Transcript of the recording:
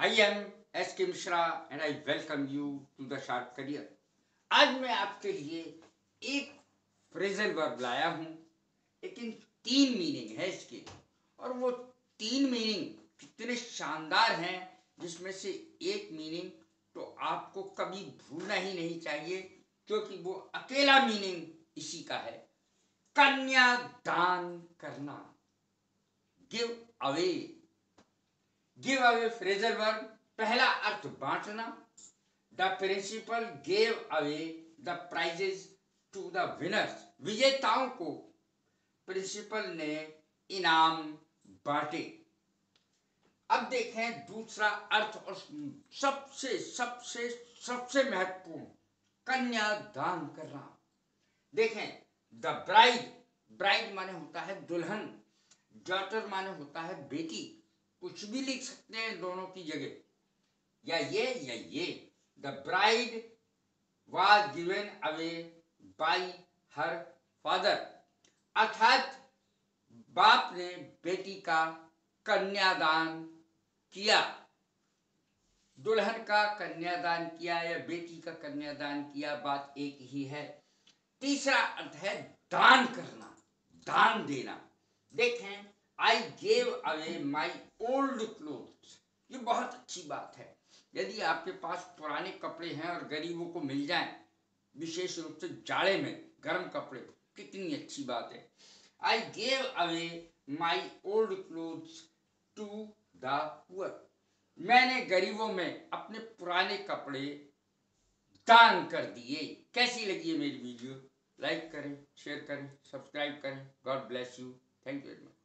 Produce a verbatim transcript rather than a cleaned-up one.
I am S के Mishra and I welcome you to the Sharp Career। आज मैं आपके लिए एक फ्रेजल वर्ब लाया हूं, लेकिन तीन मीनिंग है इसके, और वो तीन मीनिंग कितने शानदार हैं, जिसमें से एक मीनिंग तो आपको कभी भूलना ही नहीं चाहिए, क्योंकि वो अकेला मीनिंग इसी का है, कन्यादान करना, give away. Give away phrasal verb, पहला अर्थ बांटना। The principal gave away the prizes to the winners, विजेताओं को प्रिंसिपल ने इनाम बांटे। अब देखें दूसरा अर्थ, और सबसे सबसे सबसे महत्वपूर्ण, कन्यादान करना। देखें, द ब्राइड, ब्राइड माने होता है दुल्हन, डॉटर माने होता है बेटी, कुछ भी लिख सकते हैं दोनों की जगह, या ये या ये। The bride was given away by her father, अर्थात बाप ने बेटी का कन्यादान किया। दुल्हन का कन्यादान किया या बेटी का कन्यादान किया, बात एक ही है। तीसरा अर्थ है दान करना, दान देना। देखें, I gave away my old clothes, ये बहुत अच्छी बात है। यदि आपके पास पुराने कपड़े हैं और गरीबों को मिल जाएं, विशेष रूप से जाड़े में गर्म कपड़े, कितनी अच्छी बात है। I gave away my old clothes to the poor, मैंने गरीबों में अपने पुराने कपड़े दान कर दिए। कैसी लगी है मेरी वीडियो? लाइक करें, शेयर करें, सब्सक्राइब करें। God bless you. Thank you very much.